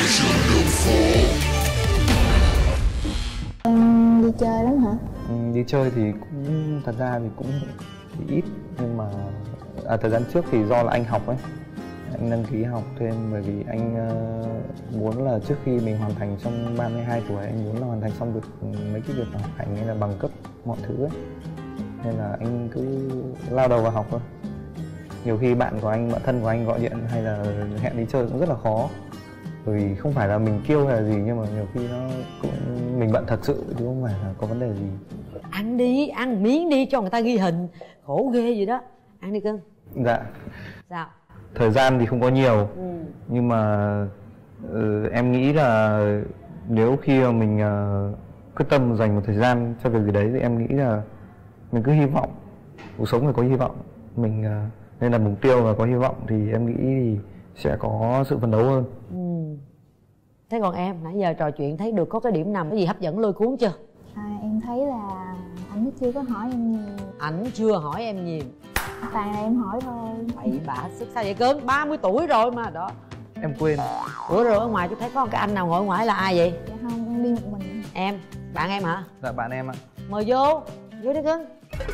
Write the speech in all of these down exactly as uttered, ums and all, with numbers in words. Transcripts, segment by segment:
Em đi chơi lắm hả? Ừ, đi chơi thì cũng thật ra thì cũng thì ít, nhưng mà à, thời gian trước thì do là anh học ấy, anh đăng ký học thêm bởi vì anh uh, muốn là trước khi mình hoàn thành trong ba mươi hai tuổi, anh muốn là hoàn thành xong được mấy cái việc học hành hay là bằng cấp mọi thứ ấy, nên là anh cứ lao đầu vào học thôi. Nhiều khi bạn của anh, bạn thân của anh gọi điện hay là hẹn đi chơi cũng rất là khó, bởi vì không phải là mình kêu hay là gì, nhưng mà nhiều khi nó cũng mình bận thật sự chứ không phải là có vấn đề gì. Ăn đi, ăn miếng đi cho người ta ghi hình, khổ ghê gì đó. Ăn đi cưng. Dạ. Sao? Thời gian thì không có nhiều, ừ. nhưng mà uh, em nghĩ là nếu khi mà mình uh, quyết tâm dành một thời gian cho việc gì đấy thì em nghĩ là mình cứ hy vọng, cuộc sống phải có hy vọng, mình uh, nên là mục tiêu và có hy vọng thì em nghĩ thì sẽ có sự phấn đấu hơn. ừ. Thế còn em, nãy giờ trò chuyện thấy được có cái điểm nào cái gì hấp dẫn lôi cuốn chưa? À, em thấy là anh chưa có hỏi em nhiều. Ảnh chưa hỏi em nhiều, toàn là em hỏi thôi. bậy bạ sức sao vậy cưng? ba mươi tuổi rồi mà đó. Em quên. Bữa rồi ở ngoài tôi thấy có một cái anh nào ngồi ở ngoài là ai vậy? Dạ không, em đi một mình. Em, bạn em hả? Dạ bạn em ạ. Mời vô, vô đi cưng.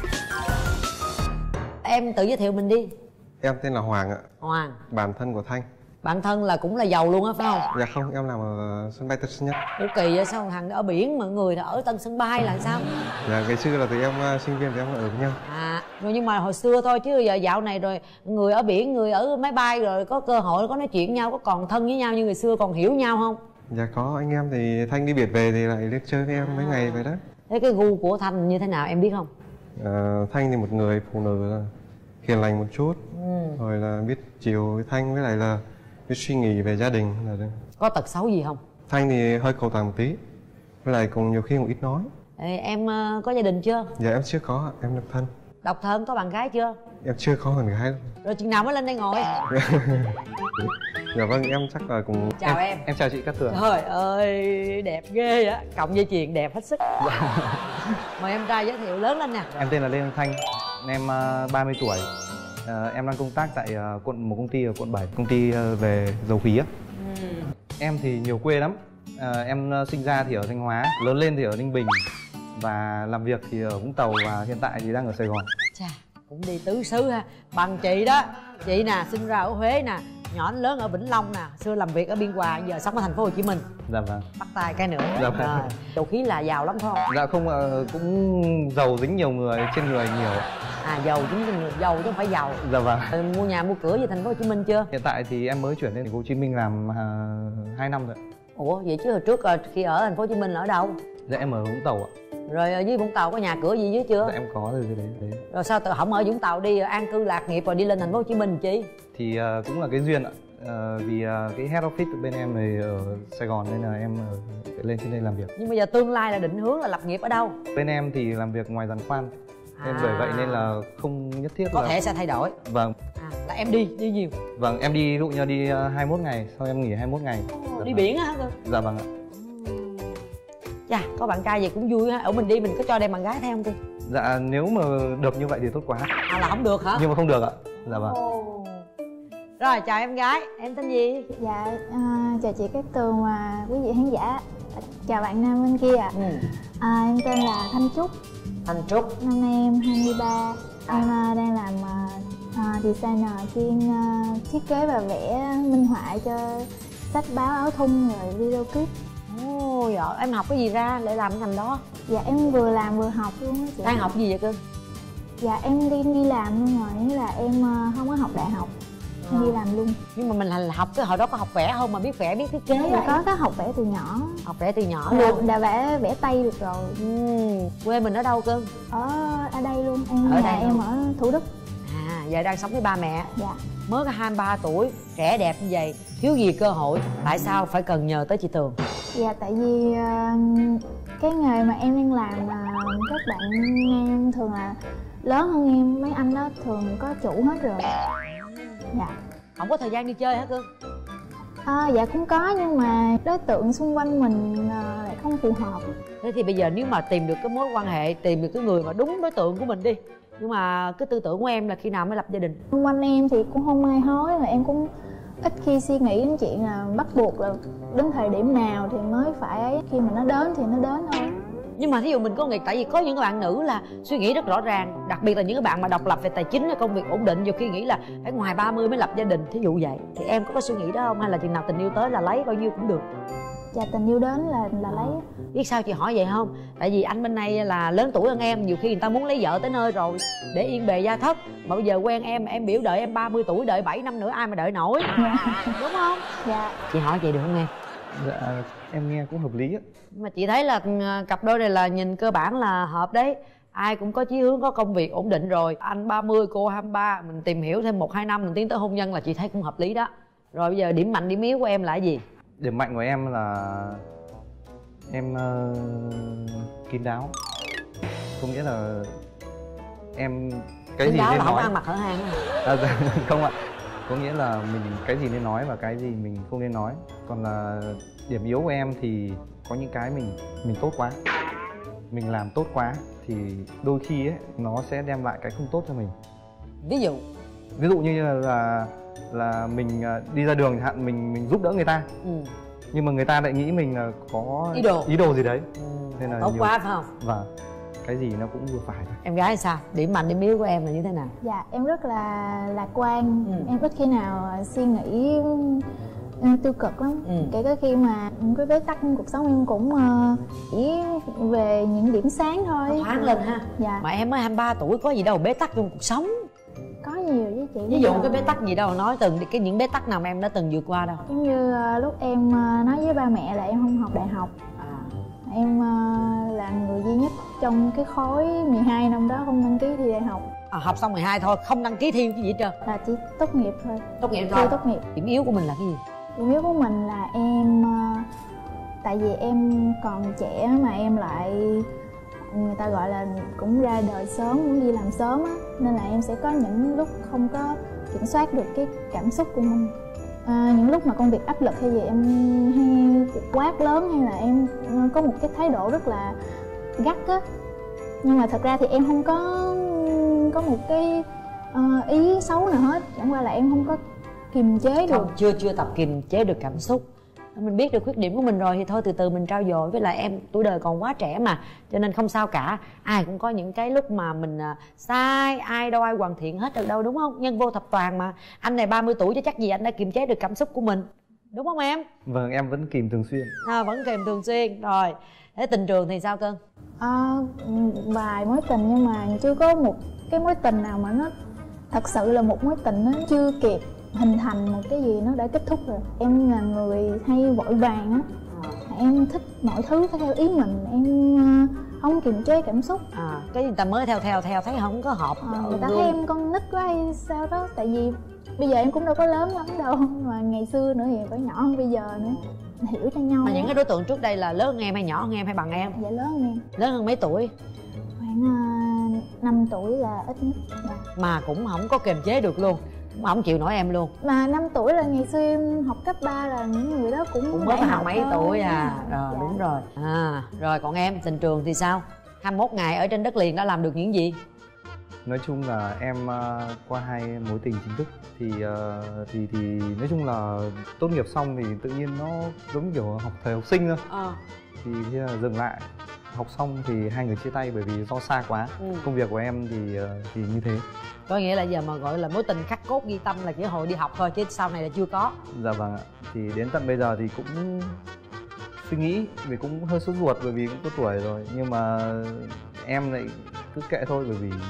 Em tự giới thiệu mình đi. Em tên là Hoàng ạ. Hoàng. Bạn thân của Thanh. Bạn thân là cũng là giàu luôn á phải không? Dạ không, em làm ở sân bay Tân Sơn Nhất. Ủa kỳ vậy, sao thằng ở biển mà người thì ở Tân Sân Bay là sao? Dạ ngày xưa là tụi em uh, sinh viên tụi em ở với nhau. À, rồi nhưng mà hồi xưa thôi chứ giờ dạo này rồi người ở biển, người ở máy bay rồi có cơ hội có nói chuyện nhau, có còn thân với nhau như người xưa, còn hiểu nhau không? Dạ có, anh em thì Thanh đi biệt về thì lại lên chơi với em à. mấy ngày vậy đó. Thế cái gu của Thanh như thế nào em biết không? À, Thanh thì một người phụ nữ là hiền lành một chút, ừ. rồi là biết chiều với Thanh, với lại là biết suy nghĩ về gia đình là được. Có tật xấu gì không? Thanh thì hơi cầu toàn một tí, với lại cũng nhiều khi cũng ít nói. Ê, em uh, có gia đình chưa? Dạ em chưa có, em độc thân. Độc thân, có bạn gái chưa? Em chưa có bạn gái. Rồi chừng nào mới lên đây ngồi? Dạ vâng, em chắc là cùng. Chào em. Em, em chào chị Cát Tường. Trời ơi, đẹp ghê á, cộng dây chuyền đẹp hết sức. Mời em trai giới thiệu lớn lên nè. Em tên là Lê Đăng Thanh, em uh, ba mươi tuổi. Uh, em đang công tác tại uh, quận một công ty ở quận bảy, công ty uh, về dầu khí á. Ừ. Em thì nhiều quê lắm. Uh, em uh, sinh ra thì ở Thanh Hóa, lớn lên thì ở Ninh Bình và làm việc thì ở Vũng Tàu, và hiện tại thì đang ở Sài Gòn. Chà, cũng đi tứ xứ ha. Bằng chị đó, chị nè sinh ra ở Huế nè, nhỏ đến lớn ở Vĩnh Long nè, xưa làm việc ở Biên Hòa, giờ sống ở thành phố Hồ Chí Minh. Dạ vâng. Bắt tay cái nữa. Dạ vâng. Rồi, dầu khí là giàu lắm phải không? Dạ không, uh, cũng giàu dính nhiều người, trên người nhiều. À giàu chính trên người, giàu chứ không phải giàu. Dạ vâng. Ừ, mua nhà mua cửa về thành phố Hồ Chí Minh chưa? Hiện tại thì em mới chuyển lên thành phố Hồ Chí Minh làm uh, hai năm rồi. Ủa vậy chứ hồi trước khi ở thành phố Hồ Chí Minh ở đâu? Dạ em ở Vũng Tàu ạ. Rồi ở dưới Vũng Tàu có nhà cửa gì dưới chưa? Dạ em có rồi đấy, đấy. Rồi sao tự không ở Vũng Tàu đi an cư lạc nghiệp rồi đi lên thành phố Hồ Chí Minh chi? Thì uh, cũng là cái duyên ạ. Uh, vì uh, cái head office bên em thì ở Sài Gòn nên là em uh, lên trên đây làm việc. Nhưng bây giờ tương lai là định hướng là lập nghiệp ở đâu? Bên em thì làm việc ngoài giàn khoan. Nên à. bởi vậy nên là không nhất thiết có là... thể sẽ thay đổi. Vâng. À, là em đi, đi nhiều. Vâng, em đi ví dụ như đi uh, hai mươi mốt ngày, sau em nghỉ hai mươi mốt ngày. Ồ, dạ đi vâng. biển á hả cơ? Dạ vâng ạ. Dạ, có bạn trai vậy cũng vui ha. Ở mình đi mình có cho đem bạn gái theo không cơ? Dạ nếu mà được như vậy thì tốt quá. À là không được hả? Nhưng mà không được ạ. Dạ vâng. Ồ. Rồi chào em gái, em tên gì? Dạ, à, chào chị Cát Tường và quý vị khán giả. Chào bạn nam bên kia ạ. ừ. à, Em tên là Thanh Trúc. Thanh Trúc. Năm nay em hai mươi ba. Em uh, đang làm uh, designer chuyên uh, thiết kế và vẽ minh họa cho sách báo, áo thun rồi video clip. Ồ, dạ. Em học cái gì ra để làm cái ngành đó? Dạ em vừa làm vừa học luôn á chị. Đang học gì vậy cưng? Dạ em đi đi làm luôn rồi, nghĩa là em uh, không có học đại học. Em đi làm luôn. Nhưng mà mình là học cái hồi đó có học vẽ không mà biết vẽ biết thiết kế? Dạ có, có học vẽ từ nhỏ. Học vẽ từ nhỏ Dạ, luôn. đã vẽ vẽ tay được rồi. ừ. Quê mình ở đâu cưng? Ở ở đây luôn, em ở nhà đây em luôn. ở Thủ Đức. À giờ đang sống với ba mẹ. Dạ. Mới có hai mươi ba tuổi, trẻ đẹp như vậy, thiếu gì cơ hội, tại sao phải cần nhờ tới chị Tường? Dạ tại vì uh, cái nghề mà em đang làm là các bạn nam thường là lớn hơn em, mấy anh đó thường có chủ hết rồi. Dạ. Không có thời gian đi chơi hả cưng? À, dạ cũng có nhưng mà đối tượng xung quanh mình uh, lại không phù hợp. Thế thì bây giờ nếu mà tìm được cái mối quan hệ, tìm được cái người mà đúng đối tượng của mình đi, nhưng mà cái tư tưởng của em là khi nào mới lập gia đình? Xung quanh em thì cũng không ai hối, mà em cũng ít khi suy nghĩ đến chuyện là bắt buộc là đến thời điểm nào thì mới phải ấy. Khi mà nó đến thì nó đến thôi. Nhưng mà thí dụ mình có nghĩ, tại vì có những cái bạn nữ là suy nghĩ rất rõ ràng, đặc biệt là những cái bạn mà độc lập về tài chính hay công việc ổn định, nhiều khi nghĩ là phải ngoài ba mươi mới lập gia đình, thí dụ vậy. Thì em có cái suy nghĩ đó không, hay là chừng nào tình yêu tới là lấy bao nhiêu cũng được? Dạ tình yêu đến là là lấy. Biết sao chị hỏi vậy không? Tại vì anh bên này là lớn tuổi hơn em, nhiều khi người ta muốn lấy vợ tới nơi rồi để yên bề gia thất, mà bây giờ quen em em biểu đợi em ba mươi tuổi, đợi bảy năm nữa ai mà đợi nổi. Dạ. Đúng không? Dạ. Chị hỏi vậy được không em? Dạ em nghe cũng hợp lý á. Mà chị thấy là cặp đôi này là nhìn cơ bản là hợp đấy. Ai cũng có chí hướng, có công việc ổn định rồi. Anh ba mươi, cô hai mươi ba, mình tìm hiểu thêm một hai năm mình tiến tới hôn nhân là chị thấy cũng hợp lý đó. Rồi bây giờ điểm mạnh điểm yếu của em là cái gì? Điểm mạnh của em là em uh, kín đáo. Có nghĩa là em cái kín gì đáo nên là không nói ăn mặc hở hang à, không ạ. Có nghĩa là mình cái gì nên nói và cái gì mình không nên nói. Còn là điểm yếu của em thì có những cái mình mình tốt quá, mình làm tốt quá thì đôi khi ấy nó sẽ đem lại cái không tốt cho mình. Ví dụ ví dụ như là là, là mình đi ra đường chẳng hạn, mình mình giúp đỡ người ta, ừ. nhưng mà người ta lại nghĩ mình là có ý đồ ý đồ gì đấy, ừ. nên là tốt nhiều... quá phải không? Và cái gì nó cũng vừa phải thôi. Em gái sao? Điểm mạnh điểm yếu của em là như thế nào? Dạ em rất là lạc quan, ừ. em ít khi nào suy nghĩ tiêu cực lắm, ừ. kể cả khi mà cái bế tắc cuộc sống em cũng uh, chỉ về những điểm sáng thôi. Thoáng lên ha. Dạ. Mà em mới hai mươi ba tuổi có gì đâu bế tắc trong cuộc sống. Có nhiều với chị. Ví dụ cái bế tắc gì đâu, nói từng cái những bế tắc nào mà em đã từng vượt qua đâu. Giống như uh, lúc em uh, nói với ba mẹ là em không học đại học, à. em uh, là người duy nhất trong cái khối mười hai năm đó không đăng ký thi đại học. À, học xong mười hai thôi, không đăng ký thi cái gì hết trơn? Là chỉ tốt nghiệp thôi. Tốt nghiệp thôi. Chưa tốt nghiệp. Điểm yếu của mình là cái gì? Điểm yếu của mình là em uh, tại vì em còn trẻ mà em lại, người ta gọi là cũng ra đời sớm, cũng đi làm sớm á, nên là em sẽ có những lúc không có kiểm soát được cái cảm xúc của mình. À, những lúc mà công việc áp lực hay gì em hay quát lớn, hay là em có một cái thái độ rất là gắt á, nhưng mà thật ra thì em không có có một cái uh, ý xấu nào hết, chẳng qua là em không có kiềm chế được. Không, chưa chưa tập kiềm chế được cảm xúc. Mình biết được khuyết điểm của mình rồi thì thôi từ từ mình trau dồi. Với lại em tuổi đời còn quá trẻ mà, cho nên không sao cả. Ai cũng có những cái lúc mà mình uh, sai, ai đâu ai hoàn thiện hết được đâu, đúng không? Nhân vô thập toàn mà. Anh này ba mươi tuổi chứ chắc gì anh đã kiềm chế được cảm xúc của mình, đúng không em? Vâng, em vẫn kìm thường xuyên. À, vẫn kìm thường xuyên. Rồi, thế tình trường thì sao Cưng? À, vài mối tình nhưng mà chưa có một cái mối tình nào mà nó thật sự là một mối tình, nó chưa kịp hình thành một cái gì nó đã kết thúc rồi. Em là người hay vội vàng á, à. em thích mọi thứ phải theo ý mình, em không kiềm chế cảm xúc. À, cái người ta mới theo theo theo thấy không có hợp. À, người ta thấy em con nít quá hay sao đó, tại vì bây giờ em cũng đâu có lớn lắm đâu, mà ngày xưa nữa thì phải nhỏ hơn bây giờ nữa, hiểu cho nhau. Mà những cái đối tượng trước đây là lớn hơn em hay nhỏ hơn em hay bằng em? Dạ lớn hơn em. Lớn hơn mấy tuổi? Khoảng uh, năm tuổi là ít nhất. Dạ. Mà cũng không có kiềm chế được luôn, mà không chịu nổi em luôn. Mà năm tuổi là ngày xưa em học cấp ba, là những người đó cũng cũng mới học mấy thôi. tuổi à. Rồi dạ. Đúng rồi. À, rồi còn em tình trường thì sao? hai mươi mốt ngày ở trên đất liền đã làm được những gì? Nói chung là em uh, qua hai mối tình chính thức thì uh, thì thì nói chung là tốt nghiệp xong thì tự nhiên nó giống kiểu học thời học sinh thôi. À. Thì thế là dừng lại. Học xong thì hai người chia tay bởi vì do xa quá. Ừ. Công việc của em thì uh, thì như thế. Có nghĩa là giờ mà gọi là mối tình khắc cốt ghi tâm là chỉ hồi đi học thôi, chứ sau này là chưa có. Dạ vâng ạ. Thì đến tận bây giờ thì cũng suy nghĩ, vì cũng hơi sốt ruột bởi vì cũng có tuổi rồi, nhưng mà em lại cứ kệ thôi, bởi vì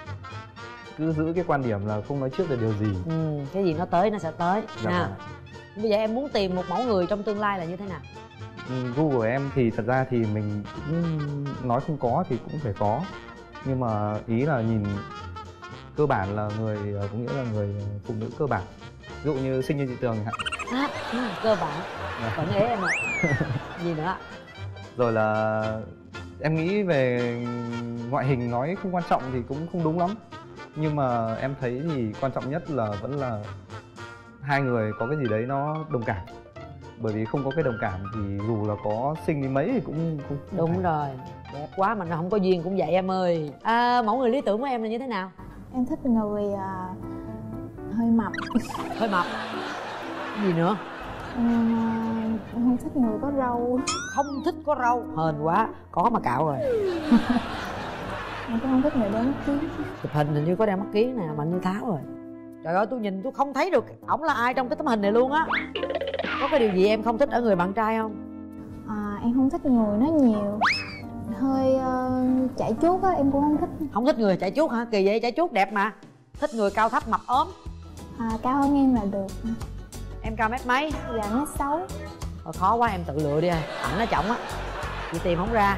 cứ giữ cái quan điểm là không nói trước được điều gì. Ừ, cái gì nó tới nó sẽ tới. Dạ nè. Vâng. Bây giờ em muốn tìm một mẫu người trong tương lai là như thế nào? Gu của em thì thật ra thì mình cũng nói không có thì cũng phải có, nhưng mà ý là nhìn cơ bản là người, có nghĩa là người phụ nữ cơ bản, ví dụ như sinh như chị Tường hạn. À, ừ, cơ bản. Vẫn ế em ạ. Gì nữa? Rồi là em nghĩ về ngoại hình nói không quan trọng thì cũng không đúng lắm, nhưng mà em thấy thì quan trọng nhất là vẫn là hai người có cái gì đấy nó đồng cảm, bởi vì không có cái đồng cảm thì dù là có xinh đi mấy thì cũng cũng đúng phải. Rồi, đẹp quá mà nó không có duyên cũng vậy em ơi. À, mẫu người lý tưởng của em là như thế nào? Em thích người uh, hơi mập. Hơi mập. Gì nữa? Em, em không thích người có râu. Không thích có râu, hên quá, có mà cạo rồi. Em cũng không thích người đeo mắt kiếng. Chụp hình hình như có đeo mắt kiếng nè, Mạnh Như Tháo rồi. Trời ơi, tôi nhìn tôi không thấy được ổng là ai trong cái tấm hình này luôn á. Có cái điều gì em không thích ở người bạn trai không? À, em không thích người nói nhiều, hơi uh, chảy chuốt á, em cũng không thích. Không thích người chạy chuốt hả? Kỳ vậy, chạy chuốt đẹp mà. Thích người cao thấp mập ốm. À, cao hơn em là được. Em cao mét mấy? Dạ mét sáu. Thôi khó quá, em tự lựa đi. Ảnh nó trọng á, chị tìm không ra.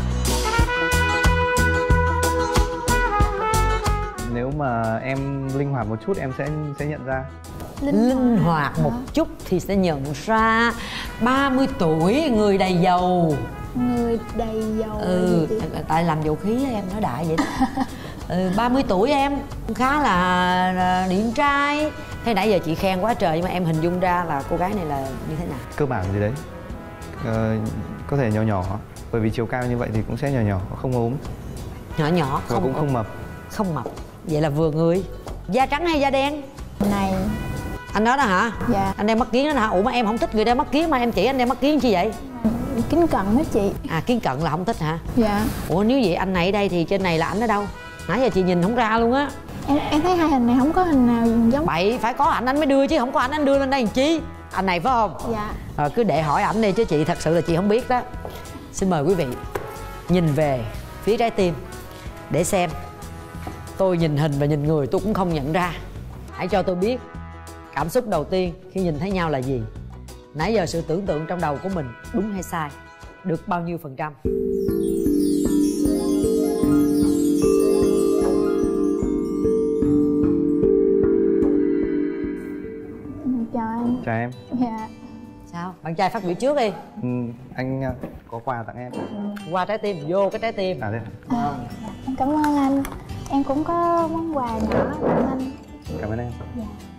Nếu mà em linh hoạt một chút em sẽ sẽ nhận ra. Linh, linh hoạt một chút thì sẽ nhận ra. Ba mươi tuổi, người đầy dầu. Người đầy dầu. Ừ, tại làm dầu khí em nói đại vậy đó. Ừ, ba mươi tuổi em khá là, là điển trai. Thế nãy giờ chị khen quá trời, nhưng mà em hình dung ra là cô gái này là như thế nào? Cơ bản gì đấy, ờ, có thể nhỏ nhỏ, bởi vì chiều cao như vậy thì cũng sẽ nhỏ nhỏ, không ốm. Nhỏ nhỏ, và không cũng không mập. Không mập, vậy là vừa người. Da trắng hay da đen? Này. Anh đó đó hả? Dạ. Anh đeo mắt kiếng đó hả? Ủa mà em không thích người đeo mắt kiếng mà em chỉ anh đeo mắt kiếng chi vậy? Kính cận đó chị. À, kiếng cận là không thích hả? Dạ. Ủa nếu vậy anh này ở đây thì trên này là ảnh ở đâu? Nãy giờ chị nhìn không ra luôn á. Em em thấy hai hình này không có hình nào giống. Bậy, phải có ảnh anh mới đưa chứ, không có ảnh anh đưa lên đây làm chi? Anh này phải không? Dạ. À, cứ để hỏi ảnh đi chứ chị thật sự là chị không biết đó. Xin mời quý vị nhìn về phía trái tim để xem. Tôi nhìn hình và nhìn người tôi cũng không nhận ra. Hãy cho tôi biết cảm xúc đầu tiên khi nhìn thấy nhau là gì. Nãy giờ sự tưởng tượng trong đầu của mình đúng hay sai? Được bao nhiêu phần trăm? Chào anh. Chào em. Dạ. Sao? Bạn trai phát biểu trước đi. Ừ, anh uh, có quà tặng em. Qua trái tim, vô cái trái tim. À đây. À, em cảm ơn anh. Em cũng có món quà nhỏ tặng anh. Cảm ơn em. Dạ.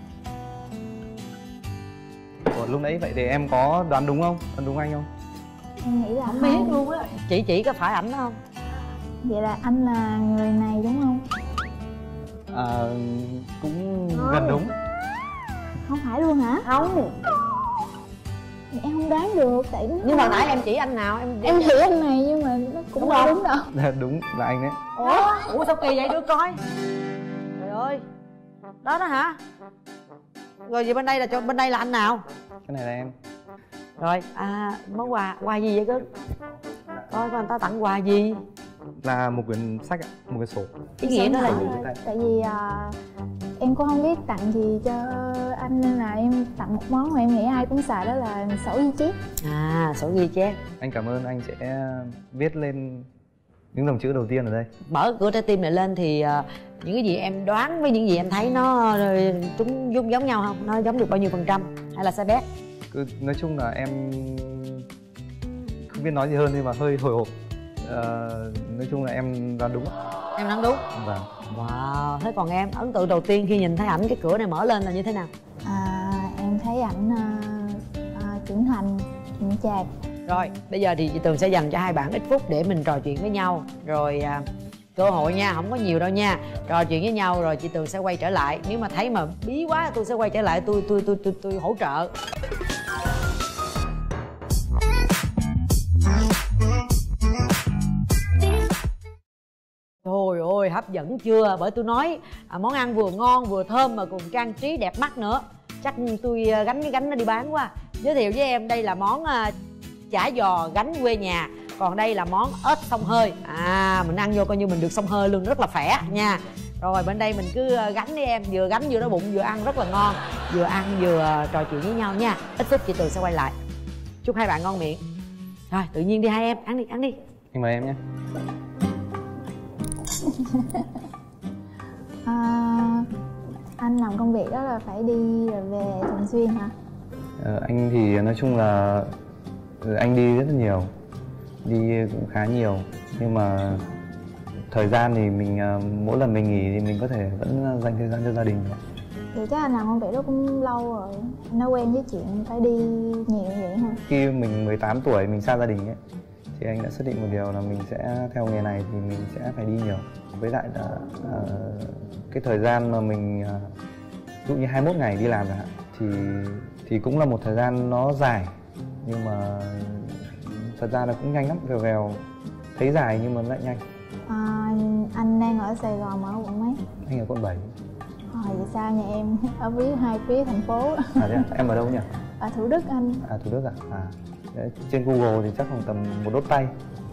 Ủa, lúc nãy vậy thì em có đoán đúng không? Đoán đúng anh không? Em nghĩ là Không biết luôn á. Chị chỉ có phải ảnh đó không? Vậy là anh là người này đúng không? À, cũng gần đúng. Không phải luôn hả? Không. Em không đoán được tại Nhưng mà nãy em chỉ anh nào? Em em nghĩ anh này nhưng mà nó cũng Đúng không không? đúng đâu. Đúng là anh đấy. Ủa? Ủa sao kỳ vậy đưa coi. Trời ơi. Đó đó hả? Rồi vậy bên đây là cho bên đây là anh nào? Cái này là em. Rồi, à món quà, quà gì vậy cứ? Coi coi người ta tặng quà gì? Là một quyển sách ạ, một cái sổ. Ý nghĩa nó là gì? Tại, tại vì à, em cũng không biết tặng gì cho anh nên là em tặng một món mà em nghĩ ai cũng xài, đó là sổ ghi chép. À, sổ ghi chép. Anh cảm ơn, anh sẽ viết lên những dòng chữ đầu tiên ở đây. Mở cửa trái tim này lên thì uh, những cái gì em đoán với những gì em thấy nó uh, chúng giống giống nhau không? Nó giống được bao nhiêu phần trăm? Hay là sai bét? Cứ nói chung là em không biết nói gì hơn nhưng mà hơi hồi hộp. Ờ, nói chung là em đoán đúng. Em đoán đúng. Vâng. Wow, thế còn em, ấn tượng đầu tiên khi nhìn thấy ảnh cái cửa này mở lên là như thế nào? À, em thấy ảnh à, à, trưởng thành, chững chạc. Rồi, bây giờ thì chị Tường sẽ dành cho hai bạn ít phút để mình trò chuyện với nhau. Rồi à, cơ hội nha, không có nhiều đâu nha. Trò chuyện với nhau rồi chị Tường sẽ quay trở lại. Nếu mà thấy mà bí quá tôi sẽ quay trở lại, tôi tôi tôi tôi, tôi hỗ trợ. Trời ơi, hấp dẫn chưa? Bởi tôi nói à, món ăn vừa ngon vừa thơm mà còn trang trí đẹp mắt nữa. Chắc tôi gánh cái gánh nó đi bán quá. Giới thiệu với em, đây là món uh, chả giò gánh quê nhà. Còn đây là món ếch xông hơi. À, mình ăn vô coi như mình được xông hơi luôn, rất là khỏe nha. Rồi bên đây mình cứ gánh đi em, vừa gánh vừa đói bụng vừa ăn rất là ngon. Vừa ăn vừa trò chuyện với nhau nha. Ít phút chị Tường sẽ quay lại. Chúc hai bạn ngon miệng. Rồi, tự nhiên đi hai em, ăn đi, ăn đi. Anh mời em nhé. À, anh làm công việc đó là phải đi rồi về thường xuyên hả? Ờ, anh thì nói chung là anh đi rất là nhiều, đi cũng khá nhiều, nhưng mà thời gian thì mình mỗi lần mình nghỉ thì mình có thể vẫn dành thời gian cho gia đình. Thì chắc anh làm công việc đó cũng lâu rồi, anh đã quen với chuyện phải đi nhiều vậy hả? Khi mình mười tám tuổi mình xa gia đình ấy, thì anh đã xác định một điều là mình sẽ theo nghề này thì mình sẽ phải đi nhiều. Với lại là uh, cái thời gian mà mình uh, ví dụ như hai mươi mốt ngày đi làm chẳng hạn, thì thì cũng là một thời gian nó dài, nhưng mà thật ra là cũng nhanh lắm, vèo vèo. Thấy dài nhưng mà lại nhanh. À, anh đang ở Sài Gòn mà ở quận mấy? Anh ở quận bảy. À, vậy sao nhà em ở phía hai phía thành phố. À thế à? Em ở đâu nhỉ? Ở Thủ Đức anh. À Thủ Đức à? À đấy, trên Google thì chắc khoảng tầm một đốt tay.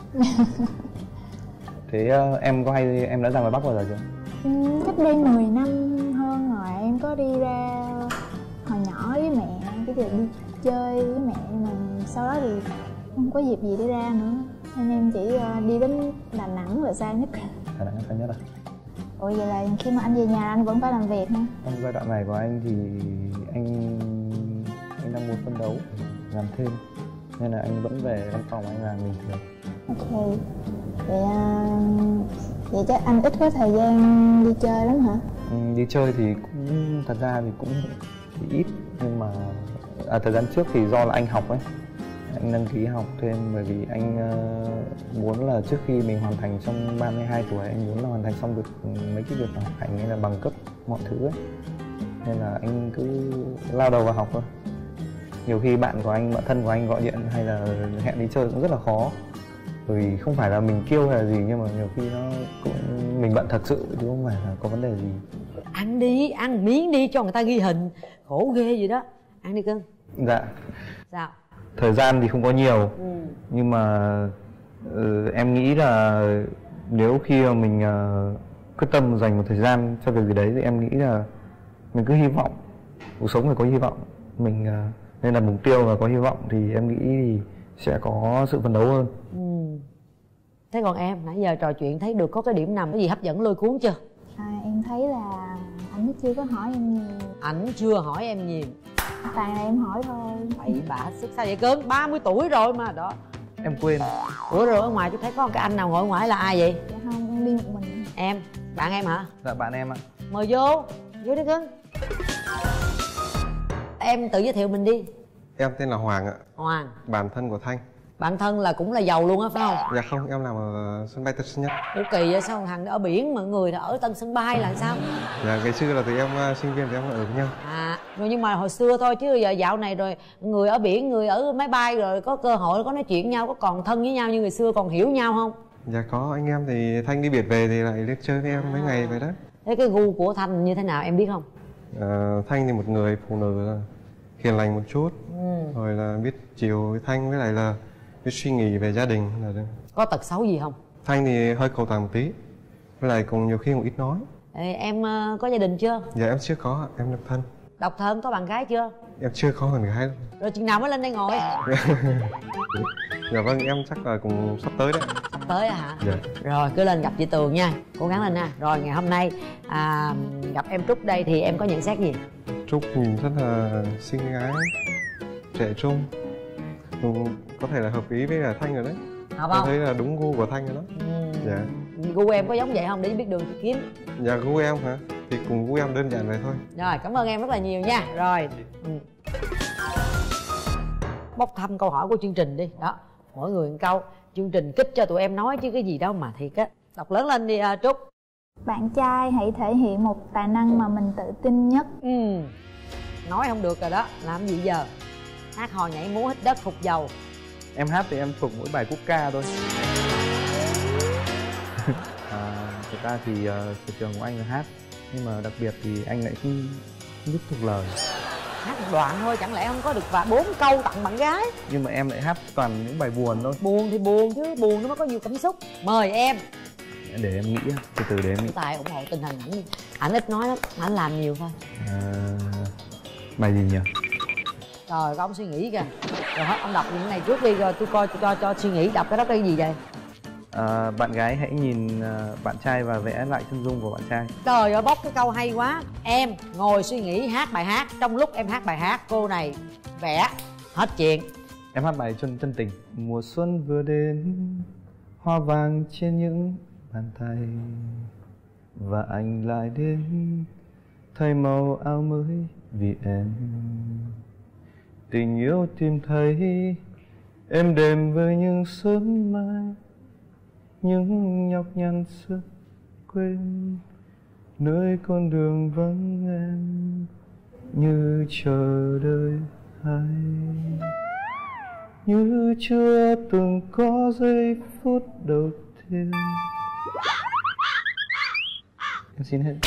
Thế uh, em có hay em đã ra ngoài Bắc bao giờ chưa? Ừ, cách đây mười năm hơn rồi. Em có đi ra hồi nhỏ với mẹ, cái việc đi chơi với mẹ, mà sau đó thì không có dịp gì để ra nữa, nên em chỉ uh, đi đến Đà Nẵng là xa nhất. Đà Nẵng xa nhất à? Ủa vậy là khi mà anh về nhà anh vẫn phải làm việc hả? Trong giai đoạn này của anh thì anh anh đang muốn phấn đấu làm thêm, nên là anh vẫn về văn phòng anh làm bình thường. Ok. Vậy uh, vậy chắc anh ít có thời gian đi chơi lắm hả? Ừ, đi chơi thì cũng thật ra thì cũng thì ít, nhưng mà à, thời gian trước thì do là anh học ấy, anh đăng ký học thêm bởi vì anh uh, muốn là trước khi mình hoàn thành trong ba mươi hai tuổi, anh muốn là hoàn thành xong được mấy cái việc học hành hay là bằng cấp mọi thứ ấy, nên là anh cứ lao đầu vào học thôi. Nhiều khi bạn của anh, bạn thân của anh gọi điện hay là hẹn đi chơi cũng rất là khó, bởi vì không phải là mình kiêu hay là gì, nhưng mà nhiều khi nó cũng mình bận thật sự chứ không phải là có vấn đề gì. Ăn đi, ăn miếng đi cho người ta ghi hình, khổ ghê vậy đó. Ăn đi cưng. Dạ. Sao? Thời gian thì không có nhiều, Ừ. nhưng mà uh, em nghĩ là nếu khi mà mình uh, quyết tâm dành một thời gian cho việc gì đấy thì em nghĩ là mình cứ hy vọng, cuộc sống phải có hy vọng, mình uh, nên là mục tiêu và có hy vọng thì em nghĩ thì sẽ có sự phấn đấu hơn. Ừ. Thế còn em, nãy giờ trò chuyện thấy được có cái điểm nào cái gì hấp dẫn lôi cuốn chưa? À, em thấy là anh chưa có hỏi em nhiều. Ảnh chưa hỏi em nhiều, Toàn là em hỏi thôi. bậy bạ sức sao vậy cưng? ba mươi tuổi rồi mà đó. Em quên. Bữa rồi ở ngoài tôi thấy có một cái anh nào ngồi ở ngoài là ai vậy? Dạ không, em đi một mình. Em, bạn em hả? Dạ bạn em ạ. Mời vô, vô đi cưng. Em tự giới thiệu mình đi. Em tên là Hoàng ạ. Hoàng. Bạn thân của Thanh. Bạn thân là cũng là giàu luôn á phải không? Dạ không, em làm ở sân bay Tân Sơn Nhất. Ủa kỳ vậy, sao thằng ở biển mà người là ở Tân Sân Bay là sao? Dạ ngày xưa là tụi em uh, sinh viên tụi em ở với nhau. À, rồi nhưng mà hồi xưa thôi chứ giờ dạo này rồi người ở biển, người ở máy bay rồi có cơ hội có nói chuyện nhau, có còn thân với nhau như người xưa, còn hiểu nhau không? Dạ có, anh em thì Thanh đi biệt về thì lại lên chơi với em mấy ngày vậy đó. Thế cái gu của Thanh như thế nào em biết không? À, Thanh thì một người phụ nữ hiền lành một chút, ừ. rồi là biết chiều với Thanh, với lại là biết suy nghĩ về gia đình là được. Có tật xấu gì không? Thanh thì hơi cầu toàn một tí, với lại cũng nhiều khi cũng ít nói. Ê, em uh, có gia đình chưa? Dạ em chưa có, em độc thân. Độc thân, có bạn gái chưa? Em chưa có bạn gái. Rồi chừng nào mới lên đây ngồi? Dạ vâng, em chắc là cũng sắp tới đấy. Sắp tới à hả? Dạ. Rồi cứ lên gặp chị Tường nha, cố gắng lên nha. Rồi ngày hôm nay à, gặp em Trúc đây thì em có nhận xét gì? Trúc nhìn rất là xinh gái, trẻ trung, ừ, có thể là hợp ý với cả Thanh rồi đấy. Hợp Tôi không? thấy là đúng gu của Thanh rồi đó. Ừ. Dạ. Gu em có giống vậy không, để biết đường chị kiếm. Dạ gu em hả? Thì cùng gu em đơn giản vậy thôi. Rồi cảm ơn em rất là nhiều nha. Rồi ừ. Bốc thăm câu hỏi của chương trình đi. Đó, mỗi người một câu, chương trình kích cho tụi em nói chứ cái gì đâu mà thiệt á. Đọc lớn lên đi uh, Trúc. Bạn trai hãy thể hiện một tài năng mà mình tự tin nhất. Ừ. Nói không được rồi đó, làm gì giờ? Hát hò nhảy múa hít đất phục dầu. Em hát thì em thuộc mỗi bài quốc ca thôi. À, thực ra thì uh, sở trường của anh là hát, nhưng mà đặc biệt thì anh lại không biết thuộc lời. Hát một đoạn thôi, chẳng lẽ không có được và bốn câu tặng bạn gái? Nhưng mà em lại hát toàn những bài buồn thôi. Buồn thì buồn chứ, buồn nó mới có nhiều cảm xúc. Mời em. Để em nghĩ, từ từ để em nghĩ. Tài ủng hộ tình hình ảnh, ảnh ít nói lắm, ảnh làm nhiều thôi. À, bài gì nhỉ? Trời, có ông suy nghĩ kìa. Rồi hết, ông đọc những này trước đi rồi tôi coi tôi cho cho suy nghĩ. Đọc cái đó cái gì vậy? À, bạn gái hãy nhìn uh, bạn trai và vẽ lại chân dung của bạn trai. Trời ơi, bóc cái câu hay quá. Em ngồi suy nghĩ hát bài hát. Trong lúc em hát bài hát, cô này vẽ. Hết chuyện. Em hát bài chân chân tình. Mùa xuân vừa đến, hoa vàng trên những bàn tay, và anh lại đến thay màu áo mới vì em. Tình yêu tìm thấy êm đềm với những sớm mai, những nhọc nhằn sức quên, nơi con đường vắng em như chờ đợi thấy như chưa từng có giây phút đầu tiên. Em xin hết.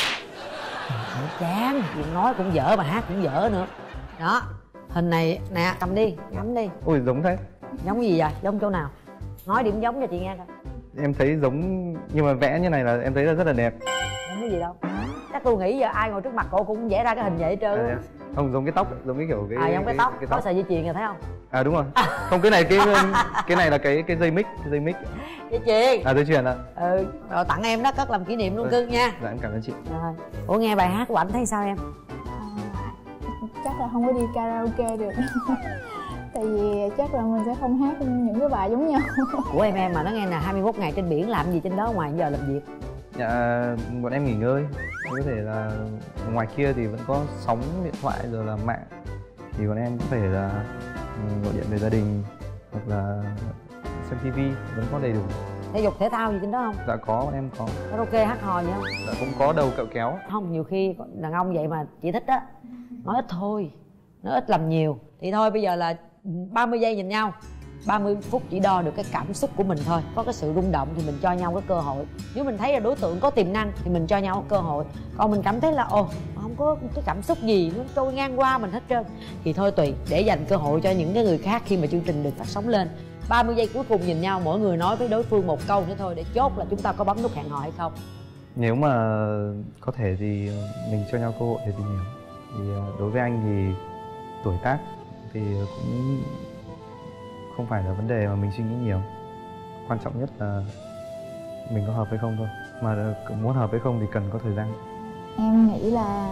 Chán, chuyện nói cũng dở mà hát cũng dở nữa. Đó, hình này nè, cầm đi, ngắm đi. Ôi giống thế. Giống gì vậy? Giống chỗ nào? Nói điểm giống cho chị nghe coi. Em thấy giống, nhưng mà vẽ như này là em thấy là rất là đẹp. Giống cái gì đâu. Chắc tôi nghĩ giờ ai ngồi trước mặt cô cũng vẽ ra cái hình vậy hết trơn. À, không, giống cái tóc, giống cái kiểu cái À, giống cái, cái tóc, cái có sợi dây chuyền rồi thấy không? À đúng rồi. Không, cái này cái cái này là cái cái dây mic, cái dây mic. Dây chuyền. À, dây chuyền ạ. Ừ, rồi tặng em đó, cất làm kỷ niệm luôn ừ. Cưng nha. Dạ em cảm ơn chị. Rồi. Ủa nghe bài hát của ảnh thấy sao em? À, chắc là không có đi karaoke được. Tại vì chắc là mình sẽ không hát những cái bài giống nhau. Của em em mà nó nghe là hai mươi mốt ngày trên biển làm gì trên đó ngoài giờ làm việc? Dạ, bọn em nghỉ ngơi. Có thể là ngoài kia thì vẫn có sóng điện thoại rồi là mạng, thì bọn em cũng phải là gọi điện về gia đình hoặc là xem tivi, vẫn có đầy đủ. Thể dục thể thao gì trên đó không? Dạ có, bọn em có. Karaoke hát hò gì không? Dạ cũng có đầu kẹo kéo. Không, nhiều khi đàn ông vậy mà chị thích á, nói ít thôi, nói ít làm nhiều. Thì thôi bây giờ là ba mươi giây nhìn nhau, ba mươi phút chỉ đo được cái cảm xúc của mình thôi. Có cái sự rung động thì mình cho nhau cái cơ hội. Nếu mình thấy là đối tượng có tiềm năng thì mình cho nhau cơ hội. Còn mình cảm thấy là ồ không có cái cảm xúc gì, nó trôi ngang qua mình hết trơn, thì thôi tùy, để dành cơ hội cho những cái người khác khi mà chương trình được phát sóng lên. Ba mươi giây cuối cùng nhìn nhau, mỗi người nói với đối phương một câu nữa thôi để chốt là chúng ta có bấm nút hẹn hò hay không. Nếu mà có thể thì mình cho nhau cơ hội để tìm hiểu. Thì đối với anh thì tuổi tác thì cũng không phải là vấn đề mà mình suy nghĩ nhiều. Quan trọng nhất là mình có hợp hay không thôi. Mà muốn hợp hay không thì cần có thời gian. Em nghĩ là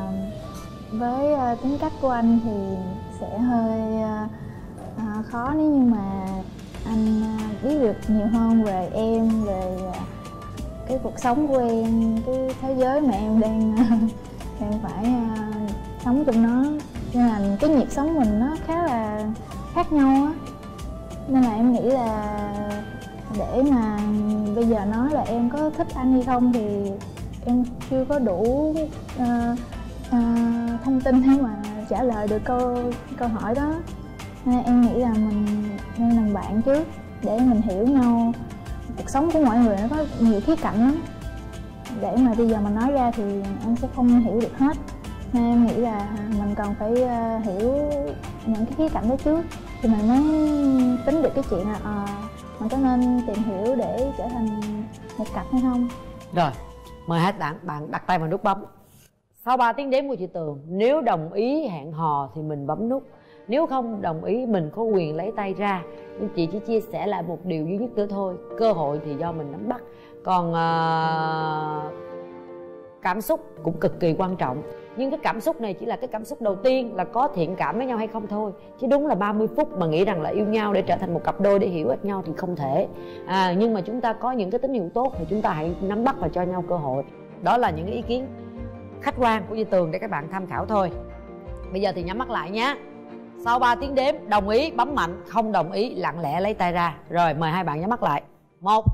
với tính cách của anh thì sẽ hơi uh, khó nếu như mà anh biết được nhiều hơn về em, về cái cuộc sống của em, cái thế giới mà em đang đang phải uh, sống trong nó. Nên là cái nhịp sống mình nó khá là khác nhau á, nên là em nghĩ là để mà bây giờ nói là em có thích anh hay không thì em chưa có đủ uh, uh, thông tin để mà trả lời được câu câu hỏi đó. Nên em nghĩ là mình nên làm bạn trước để mình hiểu nhau. Cuộc sống của mỗi người nó có nhiều khía cạnh lắm, để mà bây giờ mà nói ra thì em sẽ không hiểu được hết. Nên em nghĩ là mình cần phải uh, hiểu những cái khía cạnh đó trước thì mình mới tính được cái chuyện là à, mình có nên tìm hiểu để trở thành một cặp hay không. Rồi, mời hai bạn bạn đặt tay vào nút bấm. Sau ba tiếng đếm của chị Tường, nếu đồng ý hẹn hò thì mình bấm nút, nếu không đồng ý mình có quyền lấy tay ra. Nhưng chị chỉ chia sẻ lại một điều duy nhất nữa thôi, cơ hội thì do mình nắm bắt, còn uh, cảm xúc cũng cực kỳ quan trọng. Nhưng cái cảm xúc này chỉ là cái cảm xúc đầu tiên, là có thiện cảm với nhau hay không thôi. Chứ đúng là ba mươi phút mà nghĩ rằng là yêu nhau để trở thành một cặp đôi, để hiểu ít nhau thì không thể. à, Nhưng mà chúng ta có những cái tín hiệu tốt thì chúng ta hãy nắm bắt và cho nhau cơ hội. Đó là những ý kiến khách quan của Duy Tường để các bạn tham khảo thôi. Bây giờ thì nhắm mắt lại nhé. Sau ba tiếng đếm, đồng ý bấm mạnh, không đồng ý lặng lẽ lấy tay ra. Rồi mời hai bạn nhắm mắt lại. Một,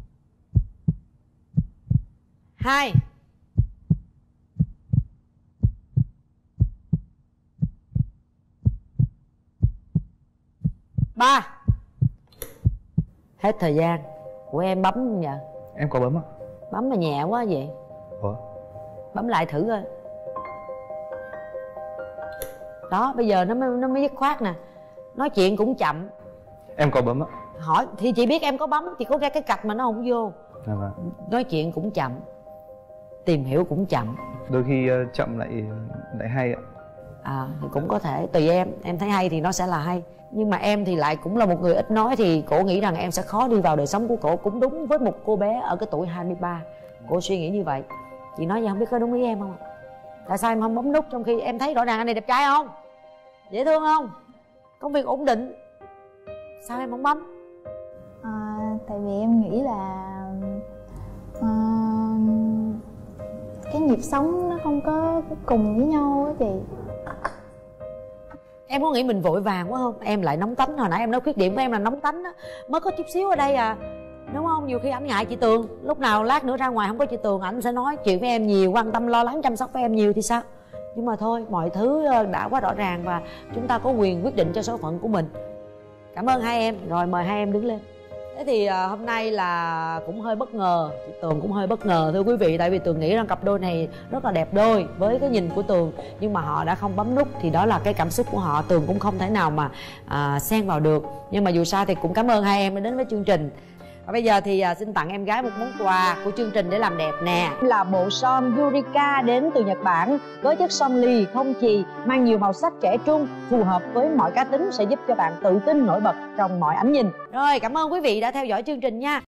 hai, ba. Hết thời gian. Của em bấm không vậy? Em có bấm ạ. Bấm mà nhẹ quá vậy. Ủa? Bấm lại thử coi. Đó, bây giờ nó mới, nó mới dứt khoát nè. Nói chuyện cũng chậm. Em có bấm ạ. Hỏi thì chị biết em có bấm, chỉ có cái cái cạch mà nó không vô. À, vâng. Nói chuyện cũng chậm, tìm hiểu cũng chậm. Đôi khi uh, chậm lại lại hay ạ. À thì cũng có thể, tùy em. Em thấy hay thì nó sẽ là hay. Nhưng mà em thì lại cũng là một người ít nói, thì cổ nghĩ rằng em sẽ khó đi vào đời sống của cổ. Cũng đúng với một cô bé ở cái tuổi hai mươi ba, cổ suy nghĩ như vậy. Chị nói gì không biết có đúng ý em không? Tại sao em không bấm nút trong khi em thấy rõ ràng anh này đẹp trai không? Dễ thương không? Công việc ổn định, sao em không bấm? À, tại vì em nghĩ là à, cái nhịp sống nó không có cùng với nhau á chị. Em có nghĩ mình vội vàng quá không? Em lại nóng tính. Hồi nãy em nói khuyết điểm của em là nóng tính á, mới có chút xíu ở đây à, đúng không? Nhiều khi anh ngại chị Tường, lúc nào lát nữa ra ngoài không có chị Tường, anh sẽ nói chuyện với em nhiều, quan tâm lo lắng chăm sóc với em nhiều thì sao? Nhưng mà thôi, mọi thứ đã quá rõ ràng và chúng ta có quyền quyết định cho số phận của mình. Cảm ơn hai em. Rồi mời hai em đứng lên. Thế thì à, hôm nay là cũng hơi bất ngờ, chị Tường cũng hơi bất ngờ thưa quý vị. Tại vì Tường nghĩ rằng cặp đôi này rất là đẹp đôi với cái nhìn của Tường, nhưng mà họ đã không bấm nút thì đó là cái cảm xúc của họ. Tường cũng không thể nào mà à, xen vào được. Nhưng mà dù sao thì cũng cảm ơn hai em đã đến với chương trình. Và bây giờ thì à, xin tặng em gái một món quà của chương trình để làm đẹp nè. Là bộ son Yurika đến từ Nhật Bản với chất son lì không chì, mang nhiều màu sắc trẻ trung, phù hợp với mọi cá tính, sẽ giúp cho bạn tự tin nổi bật trong mọi ánh nhìn. Rồi, cảm ơn quý vị đã theo dõi chương trình nha.